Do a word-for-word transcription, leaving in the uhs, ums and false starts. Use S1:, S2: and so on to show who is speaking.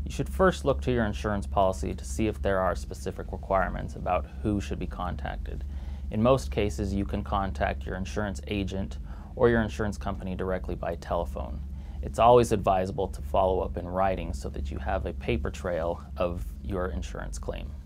S1: You should first look to your insurance policy to see if there are specific requirements about who should be contacted. In most cases, you can contact your insurance agent or your insurance company directly by telephone. It's always advisable to follow up in writing so that you have a paper trail of your insurance claim.